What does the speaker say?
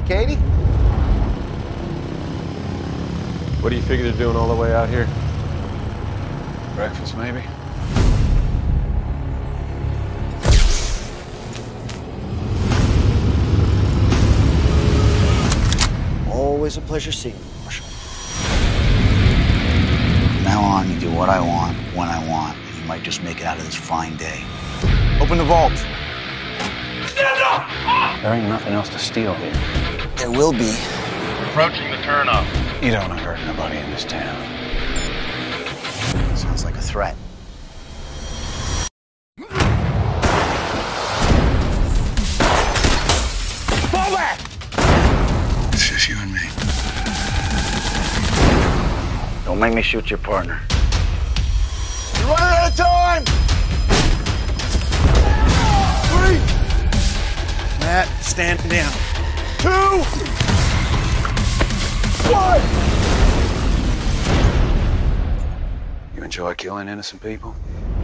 Katie? What do you figure they're doing all the way out here? Breakfast, maybe? Always a pleasure seeing you, Marshal. From now on, you do what I want, when I want, and you might just make it out of this fine day. Open the vault. Stand up! There ain't nothing else to steal here. There will be. Approaching the turnoff. You don't want to hurt nobody in this town. Sounds like a threat. Fall back! It's just you and me. Don't make me shoot your partner. You're running out of time! 3! Matt, stand down. 2! 1! You enjoy killing innocent people?